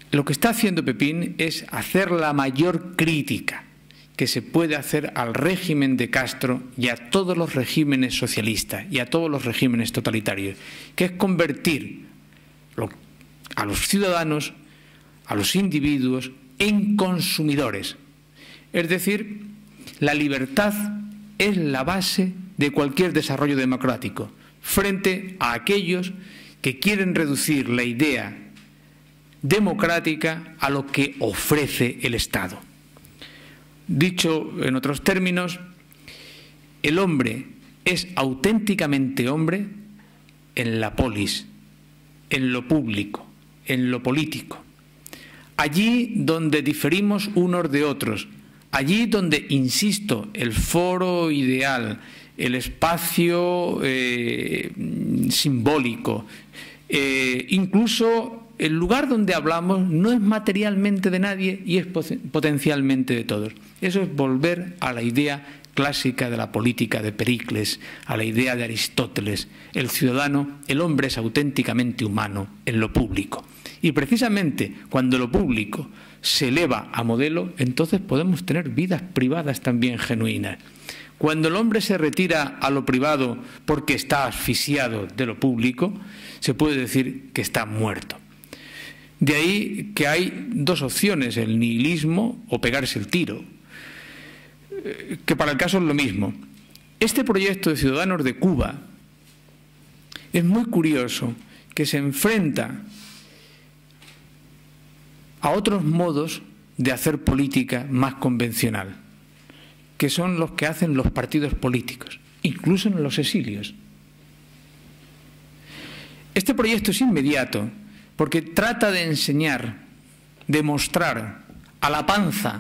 Lo que está haciendo Pepín es hacer la mayor crítica que se puede hacer al régimen de Castro y a todos los regímenes socialistas y a todos los regímenes totalitarios, que es convertir a los ciudadanos, a los individuos, en consumidores. Es decir, la libertad es la base de cualquier desarrollo democrático, frente a aquellos que quieren reducir la idea democrática a lo que ofrece el Estado. Dicho en otros términos, el hombre es auténticamente hombre en la polis, en lo público, en lo político. Allí donde diferimos unos de otros, allí donde, insisto, el foro ideal, el espacio simbólico, incluso el lugar donde hablamos no es materialmente de nadie y es potencialmente de todos. Eso es volver a la idea clásica de la política de Pericles, a la idea de Aristóteles. El ciudadano, el hombre es auténticamente humano en lo público. Y precisamente cuando lo público se eleva a modelo, entonces podemos tener vidas privadas también genuinas. Cuando el hombre se retira a lo privado porque está asfixiado de lo público, se puede decir que está muerto. De ahí que hay dos opciones, el nihilismo o pegarse el tiro, que para el caso es lo mismo. Este proyecto de Ciudadanos de Cuba es muy curioso, que se enfrenta a otros modos de hacer política más convencional, que son los que hacen los partidos políticos, incluso en los exilios. Este proyecto es inmediato porque trata de enseñar, de mostrar a la panza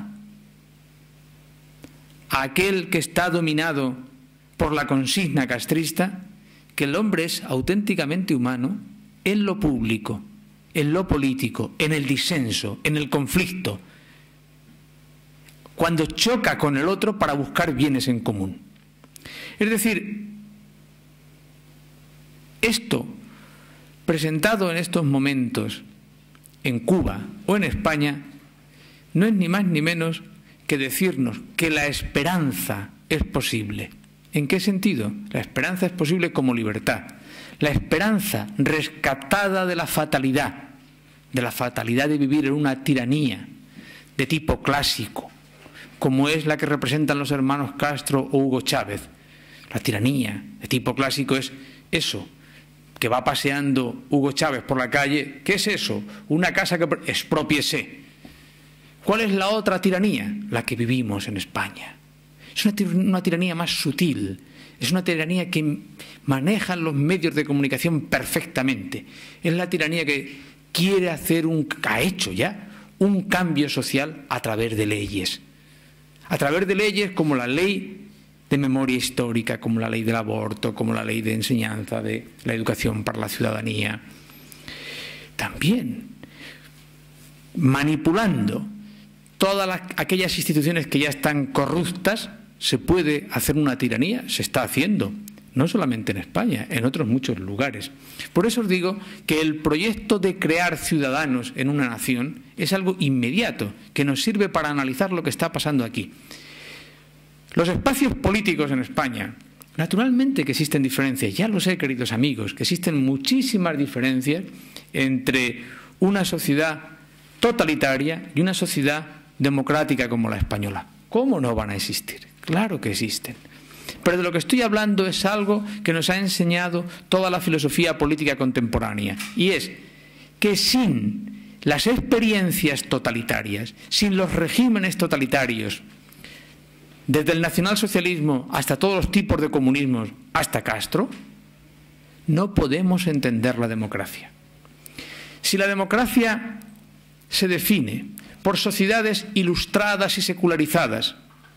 a aquel que está dominado por la consigna castrista que el hombre es auténticamente humano en lo público, en lo político, en el disenso, en el conflicto, cuando choca con el otro para buscar bienes en común. Es decir, esto presentado en estos momentos en Cuba o en España no es ni más ni menos que decirnos que la esperanza es posible. ¿En qué sentido? La esperanza es posible como libertad. La esperanza rescatada de la fatalidad de vivir en una tiranía de tipo clásico, como es la que representan los hermanos Castro o Hugo Chávez. La tiranía de tipo clásico es eso, que va paseando Hugo Chávez por la calle. ¿Qué es eso? Una casa que exprópiese. ¿Cuál es la otra tiranía? La que vivimos en España. Es una tiranía más sutil, es una tiranía que manejan los medios de comunicación perfectamente. Es la tiranía que quiere hacer ha hecho ya un cambio social a través de leyes. A través de leyes como la ley de memoria histórica, como la ley del aborto, como la ley de enseñanza de la educación para la ciudadanía. También manipulando todas aquellas instituciones que ya están corruptas, se puede hacer una tiranía, se está haciendo, no solamente en España, en otros muchos lugares. Por eso os digo que el proyecto de crear ciudadanos en una nación es algo inmediato, que nos sirve para analizar lo que está pasando aquí. Los espacios políticos en España, naturalmente que existen diferencias, ya lo sé, queridos amigos, que existen muchísimas diferencias entre una sociedad totalitaria y una sociedad democrática como la española. ¿Cómo no van a existir? Claro que existen. Pero de lo que estoy hablando es algo que nos ha enseñado toda la filosofía política contemporánea, y es que sin las experiencias totalitarias, sin los regímenes totalitarios, desde el nacionalsocialismo hasta todos los tipos de comunismos, hasta Castro, no podemos entender la democracia. Si la democracia se define por sociedades ilustradas y secularizadas,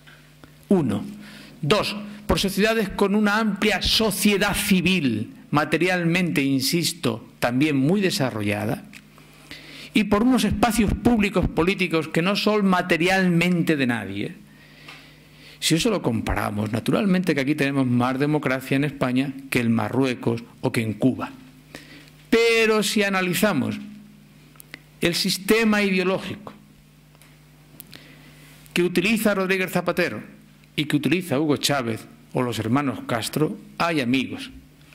1. 2. Por sociedades con una amplia sociedad civil, materialmente, insisto, también muy desarrollada, y por unos espacios públicos políticos que no son materialmente de nadie. Si eso lo comparamos, naturalmente que aquí tenemos más democracia en España que en Marruecos o que en Cuba. Pero si analizamos el sistema ideológico que utiliza Rodríguez Zapatero y que utiliza Hugo Chávez o los hermanos Castro, hay amigos,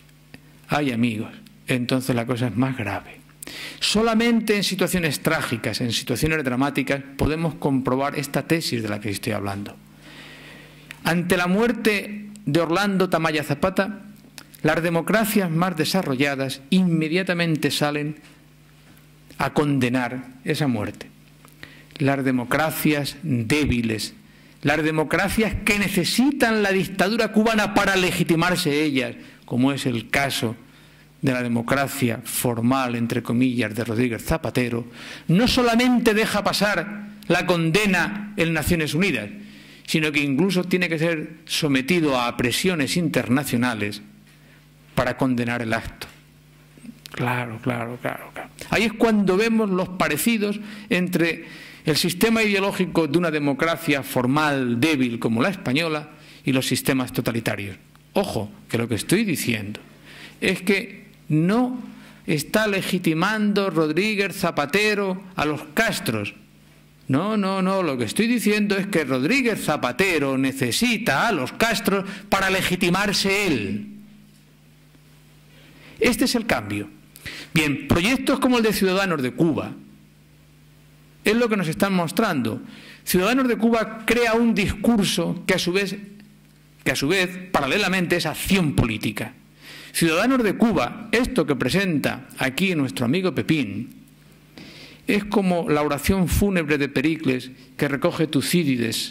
entonces la cosa es más grave. Solamente en situaciones trágicas, en situaciones dramáticas, podemos comprobar esta tesis de la que estoy hablando. Ante la muerte de Orlando Tamayo Zapata, las democracias más desarrolladas inmediatamente salen a condenar esa muerte. Las democracias débiles, las democracias que necesitan la dictadura cubana para legitimarse ellas, como es el caso de la democracia formal, entre comillas, de Rodríguez Zapatero, no solamente deja pasar la condena en Naciones Unidas, sino que incluso tiene que ser sometido a presiones internacionales para condenar el acto. Claro. Ahí es cuando vemos los parecidos entre el sistema ideológico de una democracia formal, débil como la española, y los sistemas totalitarios. Ojo, que lo que estoy diciendo es que no está legitimando Rodríguez Zapatero a los Castros. No, lo que estoy diciendo es que Rodríguez Zapatero necesita a los Castros para legitimarse él. Este es el cambio. Bien, proyectos como el de Ciudadanos de Cuba es lo que nos están mostrando. Ciudadanos de Cuba crea un discurso que a su vez, paralelamente, es acción política. Ciudadanos de Cuba, esto que presenta aquí nuestro amigo Pepín, es como la oración fúnebre de Pericles que recoge Tucídides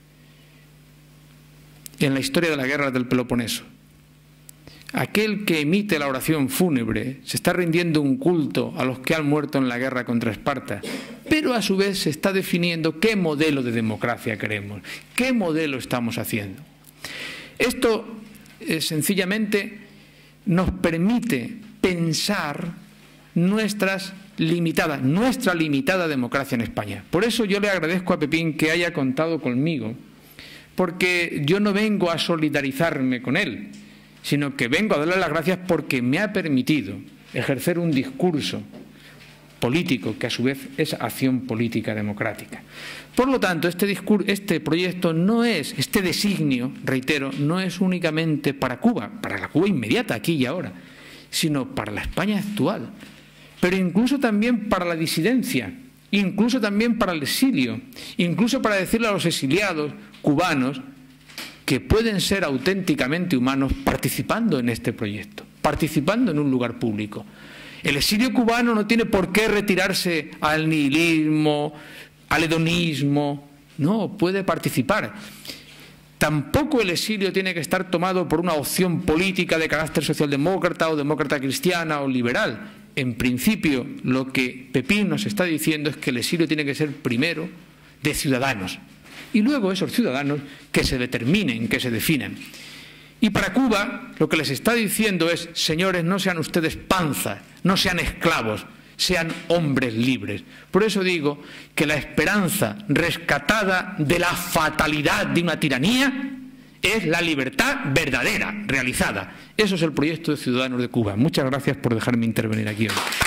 en la historia de la guerra del Peloponeso. Aquel que emite la oración fúnebre se está rindiendo un culto a los que han muerto en la guerra contra Esparta, pero a su vez se está definiendo qué modelo de democracia queremos, qué modelo estamos haciendo. Esto sencillamente nos permite pensar nuestra limitada democracia en España. Por eso yo le agradezco a Pepín que haya contado conmigo, porque yo no vengo a solidarizarme con él, sino que vengo a darle las gracias porque me ha permitido ejercer un discurso político que a su vez es acción política democrática. Por lo tanto, este proyecto no es, este designio, reitero, no es únicamente para Cuba, para la Cuba inmediata, aquí y ahora, sino para la España actual, pero incluso también para la disidencia, incluso también para el exilio, incluso para decirle a los exiliados cubanos que pueden ser auténticamente humanos participando en este proyecto, participando en un lugar público. El exilio cubano no tiene por qué retirarse al nihilismo, al hedonismo, no, puede participar. Tampoco el exilio tiene que estar tomado por una opción política de carácter socialdemócrata o demócrata cristiana o liberal. En principio, lo que Pepín nos está diciendo es que el exilio tiene que ser primero de ciudadanos y luego esos ciudadanos que se determinen, que se definan. Y para Cuba lo que les está diciendo es: señores, no sean ustedes panzas, no sean esclavos, sean hombres libres. Por eso digo que la esperanza rescatada de la fatalidad de una tiranía es la libertad verdadera, realizada. Eso es el proyecto de Ciudadanos de Cuba. Muchas gracias por dejarme intervenir aquí hoy.